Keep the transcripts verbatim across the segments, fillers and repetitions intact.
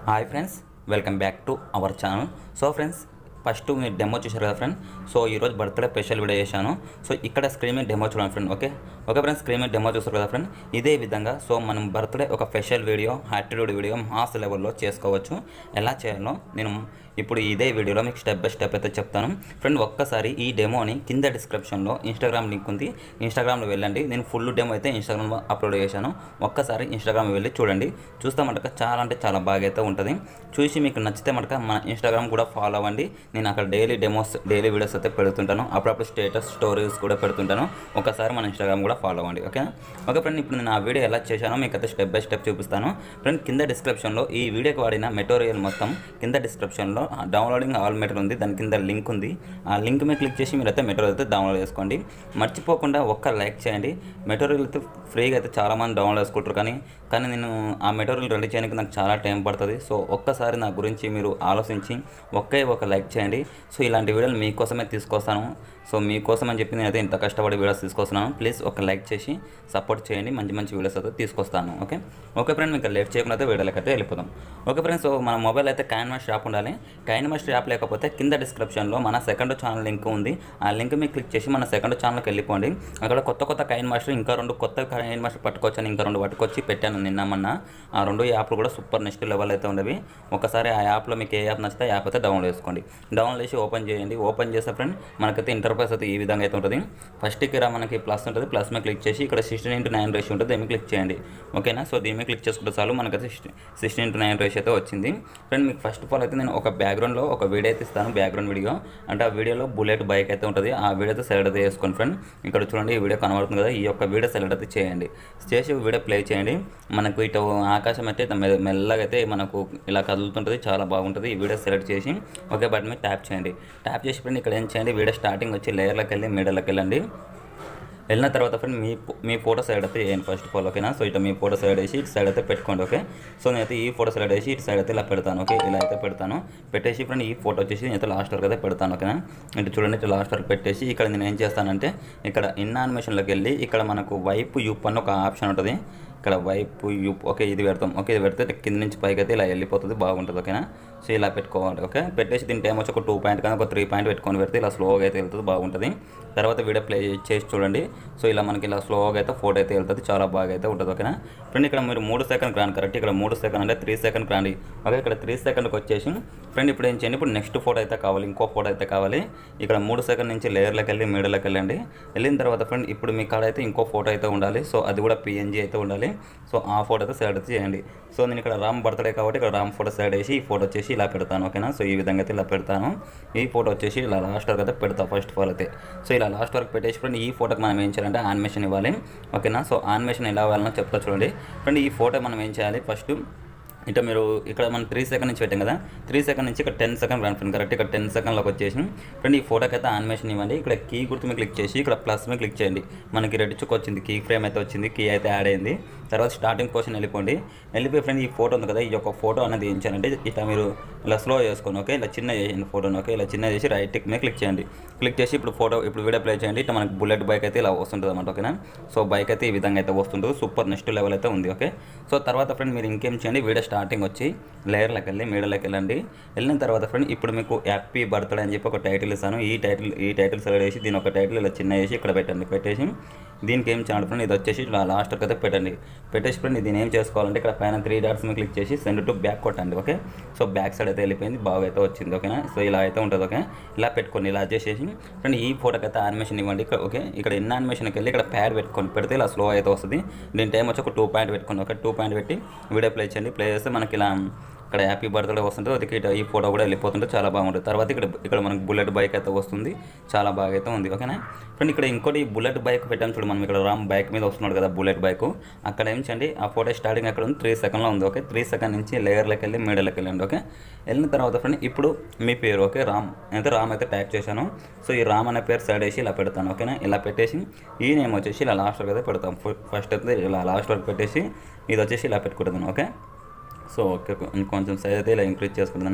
Hi friends, welcome back to our channel. So friends, first మీరు demo చూశారు కదా friend. So ఈరోజు birthday special video చేశాను. So ఇక్కడ స్క్రీన్ మీద డెమో చూడండి friend. Okay okay friends, screen మీద డెమో చూస్తారు కదా ఫ్రెండ్. ఇదే విధంగా సో మనం బర్త్డే ఒక special video, attitude video mass లెవెల్లో చేసుకోవచ్చు. ఎలా చేయాలో నేను ఇప్పుడు ఇదే వీడియోలో మీకు స్టెప్ బై స్టెప్ అయితే చెప్తాను ఫ్రెండ్. ఒక్కసారి ఈ డెమోని కింద డిస్క్రిప్షన్లో ఇన్స్టాగ్రామ్ లింక్ ఉంది, ఇన్స్టాగ్రామ్లో వెళ్ళండి. నేను ఫుల్ డెమో అయితే ఇన్స్టాగ్రామ్లో అప్లోడ్ చేశాను. ఒక్కసారి ఇన్స్టాగ్రామ్ వెళ్ళి చూడండి. చూస్తే మటుక చాలా అంటే చాలా బాగా అయితే ఉంటుంది. చూసి మీకు నచ్చితే మటుక మన ఇన్స్టాగ్రామ్ కూడా ఫాలో అవ్వండి. నేను అక్కడ డైలీ డెమోస్, డైలీ వీడియోస్ అయితే పెడుతుంటాను. అప్పుడప్పుడు స్టేటస్, స్టోరీస్ కూడా పెడుతుంటాను. ఒకసారి మన ఇన్స్టాగ్రామ్ కూడా ఫాలో అవ్వండి. ఓకే ఓకే ఫ్రెండ్, ఇప్పుడు నేను ఆ వీడియో ఎలా చేశానో మీకు అయితే స్టెప్ బై స్టెప్ చూపిస్తాను ఫ్రెండ్. కింద డిస్క్రిప్షన్లో ఈ వీడియోకి వాడిన మెటీరియల్ మొత్తం కింద డిస్క్రిప్షన్లో డౌన్లోడింగ్ ఆల్ మెటీరియల్ ఉంది, దాని కింద లింక్ ఉంది. ఆ లింక్ మీద క్లిక్ చేసి మీరు అయితే మెటీరియల్ అయితే డౌన్లోడ్ చేసుకోండి. మర్చిపోకుండా ఒక్క లైక్ చేయండి. మెటీరియల్ అయితే ఫ్రీగా అయితే చాలామంది డౌన్లోడ్ చేసుకుంటారు, కానీ కానీ నేను ఆ మెటీరియల్ రెడీ చేయడానికి నాకు చాలా టైం పడుతుంది. సో ఒక్కసారి నా గురించి మీరు ఆలోచించి ఒకే ఒక లైక్ చేయండి. సో ఇలాంటి వీడియోలు మీకోసమే తీసుకొస్తాను. సో మీకోసం అని చెప్పి నేనైతే ఇంత కష్టపడి వీడియోస్ తీసుకొస్తున్నాను. ప్లీజ్ ఒక లైక్ చేసి సపోర్ట్ చేయండి. మంచి మంచి వీడియోస్ అయితే తీసుకొస్తాను. ఓకే ఓకే ఫ్రెండ్, మీకు లేట్ చేయకుండా అయితే వీడియోలకి అయితే వెళ్ళిపోతాం. ఓకే ఫ్రెండ్స్, సో మన మొబైల్ అయితే కైన్మాస్టర్ యాప్ ఉండాలి. కైన్మాస్టర్ యాప్ లేకపోతే కింద డిస్క్రిప్షన్లో మన సెకండ్ ఛానల్ లింక్ ఉంది. ఆ లింక్ మీద క్లిక్ చేసి మన సెకండ్ ఛానల్కి వెళ్ళిపోండి. అక్కడ కొత్త కొత్త కైన్మాస్టర్, ఇంకా రెండు కొత్త కైన్మాస్టర్ పట్టుకొచ్చాను. ఇంకా రెండు పట్టుకొచ్చి పెట్టాను నిన్న మొన్న. ఆ రెండు యాప్లు కూడా సూపర్ నెక్స్ట్ లెవెల్ అయితే ఉండేవి. ఒకసారి ఆ యాప్లో మీకు ఏ యాప్ నచ్చితే యాప్ అయితే డౌన్లోడ్ చేసుకోండి. డౌన్లోడ్ చేసి ఓపెన్ చేయండి. ఓపెన్ చేస్తే ఫ్రెండ్ మనకైతే ఇంటర్ఫేస్ అయితే ఈ విధంగా అయితే ఉంటుంది. ఫస్ట్ ఇక్కడ మనకి ప్లస్ ఉంటుంది. ప్లస్ మీద క్లిక్ చేసి ఇక్కడ సిక్స్టీన్ ఇంటూ నైన్ రేషియో ఉంటుంది, దీన్ని క్లిక్ చేయండి. ఓకేనా, సో దీని మీద క్లిక్ చేసుకుంటే చాలు మనకైతే సిక్స్టీన్ ఇంటూ నైన్ రేషియో అయితే వచ్చింది ఫ్రెండ్. మీకు ఫస్ట్ ఆఫ్ ఆల్ అయితే నేను ఒక బ్యాక్గ్రౌండ్లో ఒక వీడియో అయితే ఇస్తాను. బ్యాక్గ్రౌండ్ వీడియో అంటే ఆ వీడియోలో బుల్లెట్ బైక్ అయితే ఉంటుంది. ఆ వీడియో అయితే సెలెక్ట్ అయితే చేసుకోండి ఫ్రెండ్. ఇక్కడ చూడండి, ఈ వీడియో కనబడుతుంది కదా, ఈ యొక్క వీడియో సెలెక్ట్ అయితే చేయండి. చేసి వీడియో ప్లే చేయండి. మనకు ఇటు ఆకాశం అయితే మెల్లగా అయితే మనకు ఇలా కదులుతుంటుంది, చాలా బాగుంటుంది. ఈ వీడియో సెలెక్ట్ చేసి ఓకే బటన్ మీద ట్యాప్ చేయండి. ట్యాప్ చేసి ఫ్రెండ్ ఇక్కడ ఏం చేయండి, వీడియో స్టార్టింగ్ వచ్చి లేయర్లోకి వెళ్ళి మీడియాలోకి వెళ్ళండి. వెళ్ళిన తర్వాత ఫ్రెండ్ మీ మీ ఫోటో సైడ్ అయితే వేయండి ఫస్ట్ ఆఫ్ ఆల్. ఓకేనా, సో ఇటు మీ ఫోటో సైడ్ వేసి ఇటు సైడ్ అయితే పెట్టుకోండి. ఓకే, సో నేనైతే ఈ ఫోటో సైడ్ వేసి ఇటు సైడ్ అయితే ఇలా పెడతాను. ఓకే, ఇలా అయితే పెడతాను. పెట్టేసి ఫ్రెండ్ ఈ ఫోటో వచ్చేసి నేనైతే లాస్ట్ వరకు అయితే పెడతాను. ఓకేనా, ఇటు చూడండి, ఇటు లాస్ట్ వరకు పెట్టేసి ఇక్కడ నేను ఏం చేస్తానంటే ఇక్కడ ఇన్ యానిమేషన్లోకి వెళ్ళి ఇక్కడ మనకు వైపు యూప్ అని ఒక ఆప్షన్ ఉంటుంది. ఇక్కడ వైపు యూప్ ఓకే ఇది పెడతాం. ఓకే, ఇది పెడితే కింద నుంచి పైకి అయితే ఇలా వెళ్ళిపోతుంది, బాగుంటుంది. ఓకేనా, సో ఇలా పెట్టుకోవాలి. ఓకే, పెట్టేసి దీని టైం వచ్చి ఒక టూ పాయింట్ కానీ ఒక త్రీ పాయింట్ పెట్టుకొని పెడితే ఇలా స్లోగా అయితే వెళ్తుంది, బాగుంటుంది. తర్వాత వీడియో ప్లే చేసి చూడండి. సో ఇలా మనకి ఇలా స్లోగా అయితే ఫోటో అయితే వెళ్తుంది, చాలా బాగా అయితే ఉంటుంది. ఓకేనా ఫ్రెండ్, ఇక్కడ మీరు మూడు సెకండ్కి రాండి. కరెక్ట్, ఇక్కడ మూడు సెకండ్ అంటే త్రీ సెకండ్కి రాండి. ఓకే, ఇక్కడ త్రీ సెకండ్కి వచ్చేసి ఫ్రెండ్ ఇప్పుడు ఏం చేయండి, ఇప్పుడు నెక్స్ట్ ఫోటో అయితే కావాలి, ఇంకో ఫోటో అయితే కావాలి. ఇక్కడ మూడు సెకండ్ నుంచి లేయర్లోకి వెళ్ళి మీడియాలోకి వెళ్ళండి. వెళ్ళిన తర్వాత ఫ్రెండ్ ఇప్పుడు మీ కాడ అయితే ఇంకో ఫోటో అయితే ఉండాలి. సో అది కూడా పిఎన్జీ అయితే ఉండాలి. సో ఆ ఫోటో అయితే సెలెక్ట్ చేయండి. సో నేను ఇక్కడ రామ్ బర్త్డే కాబట్టి ఇక్కడ రామ్ ఫోటో సెలెక్ట్ చేసి ఈ ఫోటో వచ్చేసి ఇలా పెడతాను. ఓకేనా, సో ఈ విధంగా అయితే ఇలా పెడతాను. ఈ ఫోటో వచ్చేసి ఇలా లాస్ట్ వరకు అయితే పెడతాను ఫస్ట్ ఆఫ్ ఆల్ అయితే. సో ఇలా లాస్ట్ వరకు పెట్టేసి ఫ్రెండ్ ఈ ఫోటోకి మనం ఏం చేయాలంటే యానిమేషన్ ఇవ్వాలి. ఓకేనా, సో యానిమేషన్ ఎలా ఇవ్వాలనో చెప్తా చూడండి ఫ్రెండ్. ఈ ఫోటో మనం ఏం చేయాలి, ఫస్ట్ ఇట్లా మీరు ఇక్కడ మనం త్రీ సెకండ్ నుంచి పెట్టాం కదా, త్రీ సెకండ్ నుంచి ఇక్కడ టెన్ సెకండ్ రాను ఫ్రెండ్. కరెక్ట్, ఇక్కడ టెన్ సెకండ్లోకి వచ్చేసి ఫ్రెండ్ ఈ ఫోటోకి అయితే యానిమేషన్ ఇవ్వండి. ఇక్కడ కీ గుర్తు మీద క్లిక్ చేసి ఇక్కడ ప్లస్ మీద క్లిక్ చేయండి. మనకి రెడ్ చుక్క వచ్చింది, కీ ఫ్రేమ్ అయితే వచ్చింది, కీ అయితే యాడ్ అయింది. తర్వాత స్టార్టింగ్ పోర్షన్ వెళ్ళిపోండి. వెళ్ళిపోయి ఫ్రెండ్ ఈ ఫోటో ఉంది కదా, ఈ యొక్క ఫోటో అనేది ఏం చేయాలంటే ఇట్లా మీరు ఇలా స్లో చేసుకోండి. ఓకే, ఇలా చిన్న చేయండి ఫోటోని. ఓకే, ఇలా చిన్న చేసి రైట్ టిక్ మీద క్లిక్ చేయండి. క్లిక్ చేసి ఇప్పుడు ఫోటో ఇప్పుడు వీడియో ప్లే చేయండి. ఇట్లా మనకి బుల్లెట్ బైక్ అయితే ఇలా వస్తుంటుంది అన్నమాట. ఓకేనా, సో బైక్ అయితే ఈ విధంగా అయితే వస్తుంటుంది, సూపర్ నెక్స్ట్ లెవెల్ అయితే ఉంది. ఓకే, సో తర్వాత ఫ్రెండ్ మీరు ఇంకేం చేయండి, వీడియో స్టార్టింగ్ వచ్చి లేయర్లోకి వెళ్ళి మీడియాలోకి వెళ్ళండి. వెళ్ళిన తర్వాత ఫ్రెండ్ ఇప్పుడు మీకు హ్యాపీ బర్త్డే అని చెప్పి ఒక టైటిల్ ఇస్తాను. ఈ టైటిల్ ఈ టైటిల్ సెలెక్ట్ చేసి దీని ఒక టైటిల్ ఇలా చిన్న చేసి ఇక్కడ పెట్టండి. పెట్టేసి దీనికి ఏం చేయాలి ఫ్రెండ్, ఇది వచ్చేసి ఇలా లాస్ట్కి అయితే పెట్టండి. పెట్టేసి ఫ్రెండ్ దీన్ని ఏం చేసుకోవాలంటే ఇక్కడ పైన త్రీ డాట్స్ మీద క్లిక్ చేసి సెండ్ టు బ్యాక్ కొట్టండి. ఓకే, సో బ్యాక్ సైడ్ అయితే వెళ్ళిపోయింది, బాగా అయితే వచ్చింది. ఓకేనా, సో ఇలా అయితే ఉంటుంది. ఓకే, ఇలా పెట్టుకోండి. ఇలా చేసేసి ఫ్రెండ్ ఈ ఫోటోకి అయితే యానిమేషన్ ఇవ్వండి. ఇక్కడ ఓకే, ఇక్కడ ఇన్ యానిమేషన్కి వెళ్ళి ఇక్కడ ప్యాడ్ పెట్టుకొని పెడితే ఇలా స్లో అయితే వస్తుంది. దీని టైం వచ్చి ఒక టూ పాయింట్ పెట్టుకోండి. ఓకే, టూ పాయింట్ పెట్టి వీడియో ప్లే చేయండి. ప్లే చేస్తే మనకి ఇలా ఇక్కడ హ్యాపీ బర్త్డే వస్తుంటుంది. అది ఈ ఫోటో కూడా వెళ్ళిపోతుంటే చాలా బాగుంటుంది. తర్వాత ఇక్కడ ఇక్కడ మనకి బుల్లెట్ బైక్ అయితే వస్తుంది, చాలా బాగా అయితే ఉంది. ఓకేనా ఫ్రెండ్, ఇక్కడ ఇంకోటి బుల్లెట్ బైక్ పెట్టాము చూడు, మనం ఇక్కడ రామ్ బైక్ మీద వస్తున్నాడు కదా బుల్లెట్ బైక్. అక్కడ ఏం చేయండి, ఆ ఫోటో స్టార్టింగ్ అక్కడ ఉంది, త్రీ సెకండ్లో ఉంది. ఓకే, త్రీ సెకండ్ నుంచి లేయర్లోకి వెళ్ళి మీడియాలోకి వెళ్ళండి. ఓకే, వెళ్ళిన తర్వాత ఫ్రెండ్ ఇప్పుడు మీ పేరు ఓకే రామ్ అయితే రామ్ అయితే టైప్ చేశాను. సో ఈ రామ్ అనే పేరు సైడ్ వేసి ఇలా పెడతాను. ఓకేనా, ఇలా పెట్టేసి ఈ నేమ్ వచ్చేసి ఇలా లాస్ట్ వరకు అయితే పెడతాం. ఫస్ట్ అయితే ఇలా లాస్ట్ వరకు పెట్టేసి ఇది వచ్చేసి ఇలా పెట్టుకుంటున్నాను. ఓకే, సో ఓకే కొంచెం సైజ్ అయితే ఇలా ఇంక్రీజ్ చేసుకుంటున్నాను.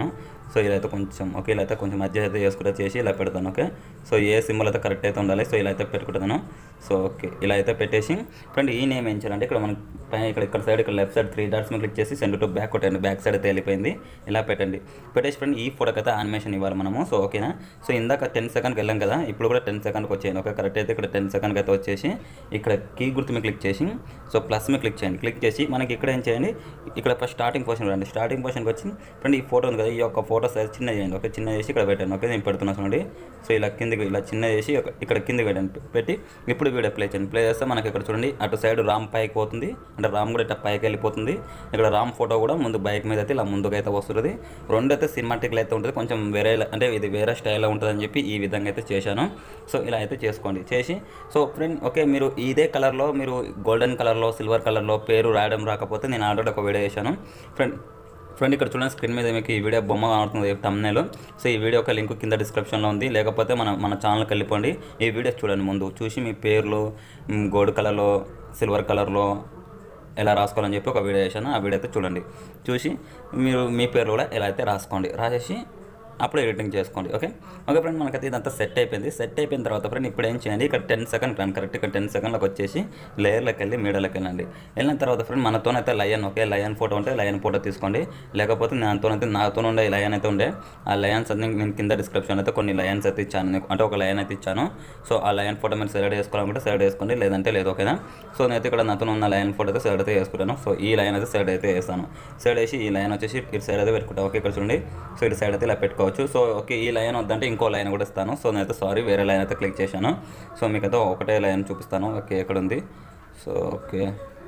సో ఇలా అయితే కొంచెం ఓకే ఇలా అయితే కొంచెం మధ్య అయితే చేసుకుంటే చేసి ఇలా పెడతాను ఓకే సో ఏ సింబల్ అయితే కరెక్ట్ అయితే ఉండాలి సో ఇలా అయితే పెట్టుకుంటాను సో ఓకే ఇలా అయితే పెట్టేసి ఫ్రెండ్ ఈ నేమ్ ఏం చేయాలంటే ఇక్కడ మనం పైన ఇక్కడ ఇక్కడ సైడ్ ఇక్కడ లెఫ్ట్ సైడ్ త్రీ డాట్స్ మీద క్లిక్ చేసి సెండ్ టు బ్యాక్ కొట్టండి బ్యాక్ సైడ్ అయితే వెళ్ళిపోయింది ఇలా పెట్టండి పెట్టేసి ఫ్రెండ్ ఈ ఫోటోకి అయితే యానిమేషన్ ఇవ్వాలి మనము సో ఓకేనా సో ఇందాక టెన్ సెకండ్కి వెళ్ళాం కదా ఇప్పుడు కూడా టెన్ సెకండ్కి వచ్చేయండి ఓకే కరెక్ట్ అయితే ఇక్కడ టెన్ సెకండ్కి అయితే వచ్చేసి ఇక్కడ కీ గుర్తు మీద క్లిక్ చేసి సో ప్లస్ మీద క్లిక్ చేయండి క్లిక్ చేసి మనకి ఇక్కడ ఏం చేయండి ఇక్కడ ఫస్ట్ స్టార్టింగ్ పొజిషన్ రండి స్టార్టింగ్ పొజిషన్కి వచ్చి ఫ్రెండ్ ఈ ఫోటో ఉంది కదా ఈ యొక్క ఫోటో సైజ్ చిన్న చేయండి ఓకే చిన్న చేసి ఇక్కడ పెట్టండి ఓకే నేను పెడుతున్నా చూడండి సో ఇలా కిందికి ఇలా చిన్న చేసి ఇక్కడ కిందికి పెట్టండి పెట్టి ఇప్పుడు వీడియో ప్లే చేయండి ప్లే చేస్తే మనకి ఇక్కడ చూడండి అటు సైడ్ రామ్ పైకి పోతుంది అంటే రామ్ కూడా ఇట్లా పైకి వెళ్ళిపోతుంది ఇక్కడ రామ్ ఫోటో కూడా ముందు బైక్ మీద అయితే ఇలా ముందుకు అయితే వస్తుంది రెండు అయితే సినిమాటిక్లో అయితే ఉంటుంది కొంచెం వేరే అంటే ఇది వేరే స్టైల్లో ఉంటుంది అని చెప్పి ఈ విధంగా అయితే చేశాను సో ఇలా అయితే చేసుకోండి చేసి సో ఫ్రెండ్ ఓకే మీరు ఇదే కలర్లో మీరు గోల్డెన్ కలర్లో సిల్వర్ కలర్లో పేరు రాయడం రాకపోతే నేను ఆల్రెడీ ఒక వీడియో చేశాను ఫ్రెండ్ ఫ్రెండ్ ఇక్కడ చూడండి స్క్రీన్ మీద మీకు ఈ వీడియో బొమ్మ కానుతుంది థంబ్నెయిల్ సో ఈ వీడియో ఒక లింక్ కింద డిస్క్రిప్షన్లో ఉంది లేకపోతే మన మన ఛానల్కి వెళ్ళిపోండి ఈ వీడియోస్ చూడండి ముందు చూసి మీ పేర్లు గోల్డ్ కలర్లో సిల్వర్ కలర్లో ఎలా రాసుకోవాలని చెప్పి ఒక వీడియో చేశాను ఆ వీడియో అయితే చూడండి చూసి మీరు మీ పేర్లు కూడా ఎలా అయితే రాసుకోండి రాసేసి అప్పుడు ఎడిటింగ్ చేసుకోండి ఓకే ఓకే ఫ్రెండ్ మనకైతే ఇదంతా సెట్ అయిపోయింది సెట్ అయిపోయిన తర్వాత ఫ్రెండ్ ఇప్పుడు ఏం చేయండి ఇక్కడ టెన్ సెకండ్ రన్ కరెక్ట్ ఇక్కడ టెన్ సెకండ్లకు వచ్చేసి లేయర్లోకి వెళ్ళి మీడియాలోకి వెళ్ళండి వెళ్ళిన తర్వాత ఫ్రెండ్ మనతోనైతే లయన్ ఓకే లయన్ ఫోటో ఉంటే లయన్ ఫోటో తీసుకోండి లేకపోతే నాతోనైతే నాతో ఉండే లయన్ అయితే ఉండే ఆ లయన్స్ అన్ని నేను కింద డిస్క్రిప్షన్ అయితే కొన్ని లయన్స్ అయితే ఇచ్చాను అంటే ఒక లయన్ అయితే ఇచ్చాను సో ఆ లయన్ ఫోటో మీరు సెలెక్ట్ చేసుకోవాలనుకుంటే సెలెక్ట్ చేసుకోండి లేదంటే లేదు ఓకేనా సో నేనైతే ఇక్కడ నాతో ఉన్న లయన్ ఫోటో అయితే సెలెక్ట్ అయితే చేసుకుంటాను సో ఈ లయన్ అయితే సెలెక్ట్ అయితే వేస్తాను సెలెక్ట్ చేసి ఈ లయన్ వచ్చేసి ఇటు సైడ్ అయితే పెట్టుకుంటాను ఓకే ఇక్కడ చూడండి సో ఇటు సైడ్ అయితే ఇలా పెట్టుకోవచ్చు సో ఓకే ఈ లైన్ వద్దంటే ఇంకో లైన్ కూడా ఇస్తాను సో నేనైతే సారీ వేరే లైన్ అయితే క్లిక్ చేశాను సో మీకు అయితే ఒకటే లైన్ చూపిస్తాను ఓకే ఎక్కడ ఉంది so okay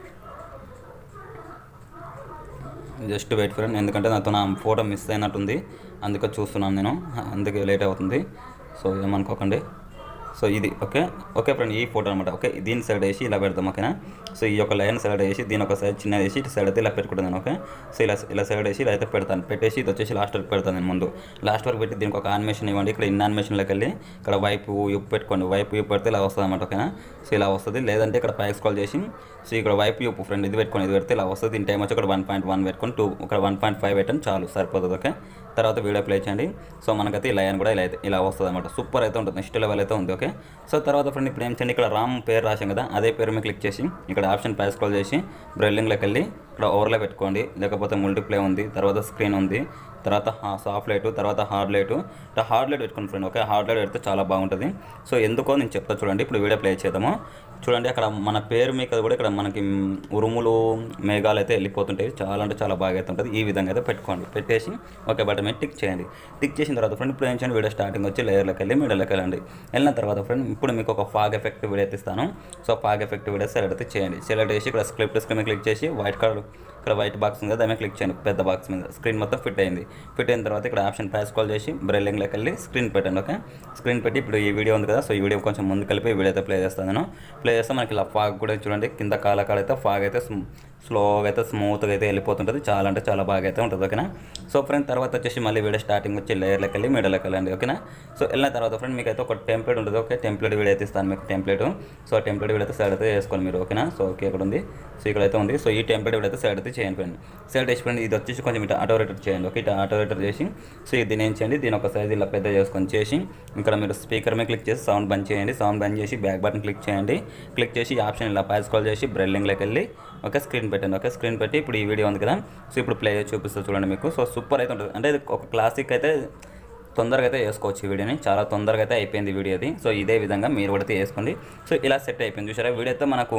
just wait friend ఎందుకంటే నాతో నా ఫోటో మిస్ అయినట్టుంది అందుకే చూస్తున్నాను నేను అందుకే లేట్ అవుతుంది సో ఏమనుకోకండి సో ఇది ఓకే ఓకే ఫ్రెండ్ ఈ ఫోటో అనమాట ఓకే దీని సైడ్ వేసి ఇలా పెడతాం ఓకేనా సో ఈ యొక్క లైన్ సైడ్ వేసి దీని ఒక సైడ్ చిన్న వేసి ఇటు సైడ్ అయితే ఇలా పెట్టుకుంటాను ఓకే సో ఇలా ఇలా సైడ్ వేసి ఇలా అయితే పెడతాను పెట్టేసి ఇది వచ్చేసి లాస్ట్ వరకు పెడతాను నేను ముందు లాస్ట్ వరకు పెట్టి దీనికి ఒక యానిమేషన్ ఇవ్వండి ఇక్కడ ఇన్ యానిమేషన్లోకి వెళ్ళి ఇక్కడ వైపు యూప్ పెట్టుకోండి వైపు యూప్ పెడితే ఇలా వస్తుంది అనమాట ఓకేనా సో ఇలా వస్తుంది లేదంటే ఇక్కడ పైకి స్క్రోల్ చేసి సో ఇక్కడ వైపు యూప్ ఫ్రెండ్ ఇది పెట్టుకొని ఇది పెడితే ఇలా వస్తుంది దీని టైం వచ్చి ఇక్కడ వన్ పాయింట్ వన్ పెట్టుకొని టూ ఇక్కడ వన్ పాయింట్ ఫైవ్ పెట్టండి చాలు సరిపోతుంది ఓకే తర్వాత వీడియో ప్లే చేయండి సో మనకైతే ఈ లైన్ కూడా ఇలా అయితే ఇలా వస్తుంది అనమాట సూపర్ అయితే ఉంటుంది నెక్స్ట్ లెవెల్ అయితే ఉంది ఓకే సో తర్వాత ఫ్రెండ్ ఇప్పుడు ఏం చేయండి ఇక్కడ రామ్ పేరు రాసాం కదా అదే పేరు మీద క్లిక్ చేసి ఇక్కడ ఆప్షన్ పై స్క్రోల్ చేసి బ్రెల్లింగ్లోకి వెళ్ళి ఇక్కడ ఓవర్లో పెట్టుకోండి లేకపోతే మల్టీప్లే ఉంది తర్వాత స్క్రీన్ ఉంది తర్వాత సాఫ్ట్ లైట్ తర్వాత హార్డ్ లైట్ ఇట్లా హార్డ్ లైట్ పెట్టుకోండి ఫ్రెండ్ ఓకే హార్డ్ లైట్ పెడితే చాలా బాగుంటుంది సో ఎందుకో నేను చెప్తా చూడండి ఇప్పుడు వీడియో ప్లే చేద్దాము చూడండి అక్కడ మన పేరు మీకు కూడా ఇక్కడ మనకి ఉరుములు మేఘాలు అయితే వెళ్ళిపోతుంటాయి చాలా అంటే చాలా బాగా అయితే ఉంటుంది ఈ విధంగా అయితే పెట్టుకోండి పెట్టేసి ఓకే బటన్ మీద టిక్ చేయండి టిక్ చేసిన తర్వాత ఫ్రెండ్ ఇప్పుడు ఏం చేయండి వీడియో స్టార్టింగ్ వచ్చి లేయర్లోకి వెళ్ళి మీడియాలోకి వెళ్ళండి వెళ్ళిన తర్వాత ఫ్రెండ్ ఇప్పుడు మీకు ఒక ఫాగ్ ఎఫెక్ట్ వీడియో అయితే ఇస్తాను so fog effect video select అయితే చేయండి సెలెక్ట్ చేసి ఇక్కడ స్క్రిప్ట్ స్క్రీన్ మీద క్లిక్ చేసి వైట్ కలర్ ఇక్కడ వైట్ బాక్స్ ఉంది దాని మీద క్లిక్ చేయండి పెద్ద బాక్స్ మీద స్క్రీన్ మొత్తం ఫిట్ అయింది ఫిట్ అయిన తర్వాత ఇక్కడ ఆప్షన్ పై స్క్రోల్ చేసి బ్రెల్లింగ్లోకి వెళ్ళి స్క్రీన్ పెట్టండి ఓకే స్క్రీన్ పెట్టి ఇప్పుడు ఈ వీడియో ఉంది కదా సో ఈ వీడియో కొంచెం ముందు కలిపి వీడియో అయితే ప్లే చేస్తాను నేను ప్లే చేస్తే మనకి ఇలా ఫాగ్ కూడా చూడండి కింద కాలకాడ అయితే ఫాగ్ అయితే స్లోగా అయితే స్మూత్గా అయితే వెళ్ళిపోతుంటుంది చాలా అంటే చాలా బాగా అయితే ఉంటుంది ఓకేనా సో ఫ్రెండ్ తర్వాత వచ్చేసి మళ్ళీ వీడియో స్టార్టింగ్ వచ్చి లేయర్లోకి వెళ్ళి మీడియాలోకి వెళ్ళండి ఓకేనా సో వెళ్ళిన తర్వాత ఫ్రెండ్ మీకు అయితే ఒక టెంప్లెట్ ఉంటుంది ఓకే టెంప్లెట్ వీడియో అయితే ఇస్తాను మీకు టెంప్లెట్ సో టెంప్లెట్ వీడియో అయితే సైడ్ అయితే వేసుకోండి మీరు ఓకేనా సో ఓకే ఇక్కడ ఉంది సో ఇక్కడైతే ఉంది సో ఈ టెంప్లెట్ వీడియో అయితే సైడ్ అయితే చేయండి ఫ్రెండ్ సైడ్ వేసుకోండి ఇది వచ్చేసి కొంచెం ఇట్లా ఆటో రేటర్ చేయండి ఓకే ఇట్లా ఆటో రేటర్ చేసి సో దీని ఏం చేయండి దీని ఒక సైజ్ ఇలా పెద్ద చేసుకొని చేసి ఇక్కడ మీరు స్పీకర్ మీద క్లిక్ చేసి సౌండ్ బంద్ చేయండి సౌండ్ బంద్ చేసి బ్యాక్ బటన్ క్లిక్ చేయండి క్లిక్ చేసి ఆప్షన్ ఇలా పై స్క్రోల్ చేసి బ్రెల్లింగ్లోకి వెళ్ళి ఓకే స్క్రీన్ పెట్టండి ఓకే స్క్రీన్ పెట్టి ఇప్పుడు ఈ వీడియో ఉంది కదా సో ఇప్పుడు ప్లే చూపిస్తూ చూడండి మీకు సో సూపర్ అయితే ఉంటుంది అంటే ఒక క్లాసిక్ అయితే తొందరగా అయితే వేసుకోవచ్చు ఈ వీడియోని చాలా తొందరగా అయితే అయిపోయింది వీడియో అది సో ఇదే విధంగా మీరు కూడా వేసుకోండి సో ఇలా సెట్ అయిపోయింది చూసారా వీడియో అయితే మనకు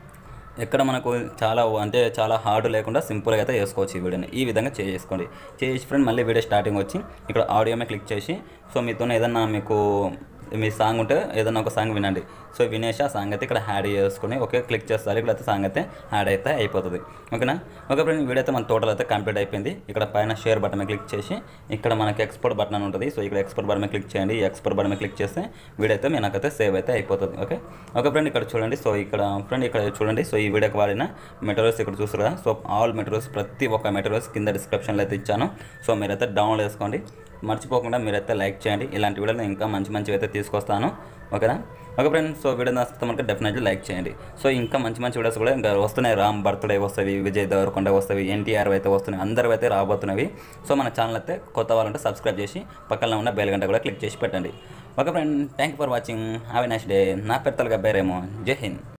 ఎక్కడ మనకు చాలా అంటే చాలా హార్డ్ లేకుండా సింపుల్గా అయితే చేసుకోవచ్చు ఈ వీడియోని ఈ విధంగా చేసుకోండి చేసి ఫ్రెండ్ మళ్ళీ వీడియో స్టార్టింగ్ వచ్చి ఇక్కడ ఆడియో మీద క్లిక్ చేసి సో మీతో ఏదన్నా మీకు మీ సాంగ్ ఉంటే ఏదైనా ఒక సాంగ్ వినండి సో వినేసి ఆ సాంగ్ అయితే ఇక్కడ యాడ్ చేసుకుని ఓకే క్లిక్ చేస్తారు ఇక్కడ అయితే సాంగ్ అయితే యాడ్ అయితే అయిపోతుంది ఓకేనా ఓకే ఫ్రెండ్ వీడియో అయితే మన టోటల్ అయితే కంప్లీట్ అయిపోయింది ఇక్కడ పైన షేర్ బటన్ మీద క్లిక్ చేసి ఇక్కడ మనకి ఎక్స్పోర్ట్ బటన్ అని ఉంటుంది సో ఇక్కడ ఎక్స్పోర్ట్ బటన్ మీద క్లిక్ చేయండి ఈ ఎక్స్పోర్ట్ బటన్ మీద క్లిక్ చేస్తే వీడియో అయితే మీ నాకైతే సేవ్ అయితే అయిపోతుంది ఓకే ఓకే ఫ్రెండ్ ఇక్కడ చూడండి సో ఇక్కడ ఫ్రెండ్ ఇక్కడ చూడండి సో ఈ వీడియోకి వాడిన మెటీరియల్స్ ఇక్కడ చూస్తారు కదా సో ఆల్ మెటీరియల్స్ ప్రతి ఒక్క మెటీరియల్స్ కింద డిస్క్రిప్షన్లో అయితే ఇచ్చాను సో మీరైతే డౌన్లోడ్ చేసుకోండి మర్చిపోకుండా మీరైతే లైక్ చేయండి. ఇలాంటి వీడియోలు ఇంకా మంచి మంచివి అయితే తీసుకొస్తాను. ఓకేనా? ఓకే ఫ్రెండ్స్, సో వీడియో నచ్చితే మనకి డెఫినెట్లీ లైక్ చేయండి. సో ఇంకా మంచి మంచి వీడియోస్ కూడా ఇంకా వస్తున్నాయి. రామ్ బర్త్డే వస్తాయి, విజయ్ దేవరకొండ వస్తాయి, ఎన్టీఆర్ అయితే వస్తున్నాయి, అందరూ అయితే రాబోతున్నవి. సో మన ఛానల్ అయితే కొత్త వాళ్ళంటే సబ్స్క్రైబ్ చేసి పక్కన ఉన్న బెల్ గంట కూడా క్లిక్ చేసి పెట్టండి. Okay friend, thank you for watching. Have a nice day. నా పేరు తెలుగు అబ్బాయి రేమో. జై హింద్.